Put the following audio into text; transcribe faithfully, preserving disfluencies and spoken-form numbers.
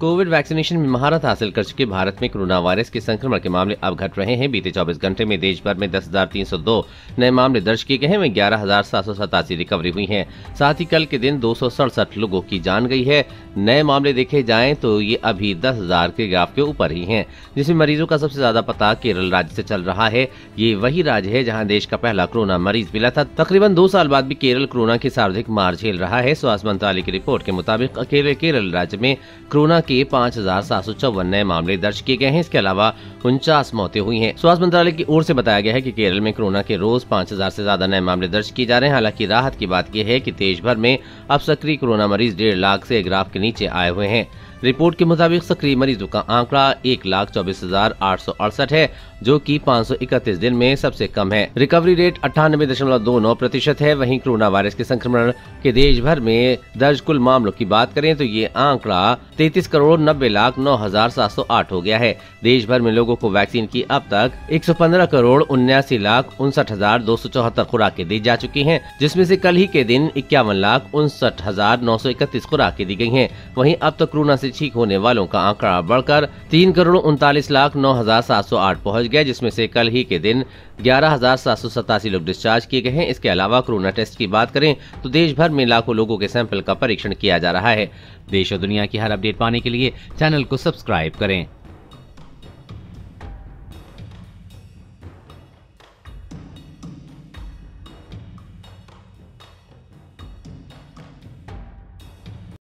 Covid vaccination में महारत हासिल कर चुके भारत में कोरोना वायरस के संक्रमण के मामले अब घट रहे हैं। बीते चौबीस घंटे में देश भर में दस हजार तीन सौ दो नए मामले दर्ज किए गए हैं, वहीं ग्यारह हजार सात सौ सतासी रिकवरी हुई है। साथ ही कल के दिन दो सौ सड़सठ लोगों की जान गई है। नए मामले देखे जाएं तो ये अभी दस हजार के ग्राफ के ऊपर ही हैं, जिसमें मरीजों का सबसे ज्यादा पता केरल राज्य से चल रहा है। ये वही राज्य है जहाँ देश का पहला कोरोना मरीज मिला था। तकरीबन दो साल बाद भी केरल कोरोना की सर्वाधिक मार झेल रहा है। स्वास्थ्य मंत्रालय की रिपोर्ट के मुताबिक अकेले केरल राज्य में कोरोना के पाँच हजार सात सौ चौवन नए मामले दर्ज किए गए हैं। इसके अलावा उनचास मौतें हुई हैं। स्वास्थ्य मंत्रालय की ओर से बताया गया है कि केरल में कोरोना के रोज पाँच हजार से ज्यादा नए मामले दर्ज किए जा रहे हैं। हालांकि राहत की बात यह है कि देश भर में अब सक्रिय कोरोना मरीज डेढ़ लाख से ग्राफ के नीचे आए हुए हैं। रिपोर्ट के मुताबिक सक्रिय मरीजों का आंकड़ा एक लाख चौबीस हजार आठ सौ अड़सठ है, जो कि पाँच सौ इकतीस दिन में सबसे कम है। रिकवरी रेट अट्ठानबे दशमलव दो नौ प्रतिशत है। वहीं कोरोना वायरस के संक्रमण के देश भर में दर्ज कुल मामलों की बात करें तो ये आंकड़ा तैतीस करोड़ नब्बे लाख नौ हजार सात सौ आठ हो गया है। देश भर में लोगों को वैक्सीन की अब तक एक सौ पंद्रह करोड़ उन्यासी लाख उनसठ हजार दो सौ चौहत्तर खुराकें दी जा चुकी हैं, जिसमें से कल ही के दिन इक्यावन लाख उनसठ हजार नौ सौ इकतीस खुराकें दी गई हैं। वहीं अब तक कोरोना से ठीक होने वालों का आंकड़ा बढ़कर तीन करोड़ उनतालीस लाख नौ हजार सात सौ आठ पहुँच गया, जिसमें से कल ही के दिन ग्यारह हजार सात सौ सतासी लोग डिस्चार्ज किए गए हैं। इसके अलावा कोरोना टेस्ट की बात करें तो देश भर में लाखों लोगों के सैंपल का परीक्षण किया जा रहा है। देश और दुनिया की हर अपडेट पाने के लिए चैनल को सब्सक्राइब करें।